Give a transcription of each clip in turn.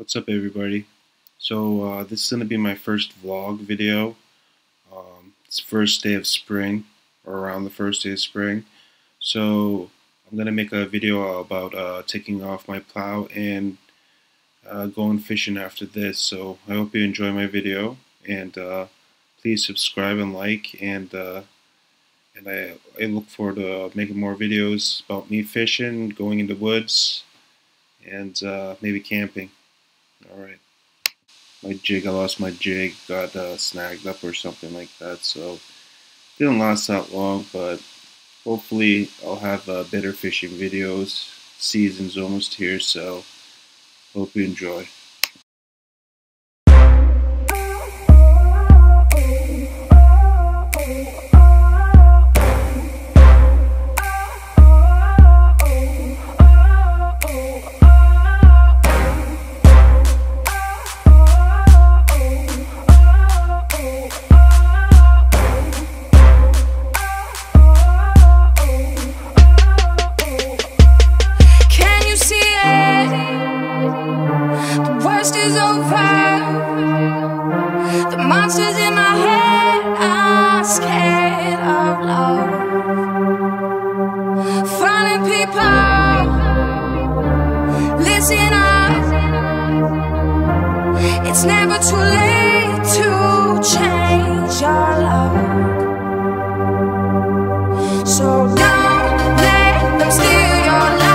What's up, everybody? So this is going to be my first vlog video. It's the first day of spring, or around the first day of spring. So I'm going to make a video about taking off my plow and going fishing after this. So I hope you enjoy my video, and please subscribe and like, and I look forward to making more videos about me fishing, going in the woods, and maybe camping. Alright. I lost my jig, got snagged up or something like that, so didn't last that long, but hopefully I'll have better fishing videos. Season's almost here, so hope you enjoy. Is over. The monsters in my head are scared of love. Funny people, listen up. It's never too late to change your luck. So don't let them steal your life.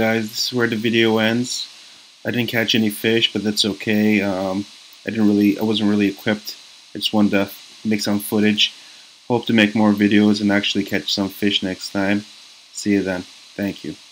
guys, this is where the video ends. I didn't catch any fish, but that's okay. I wasn't really equipped. I just wanted to make some footage. Hope to make more videos and actually catch some fish next time. See you then. Thank you.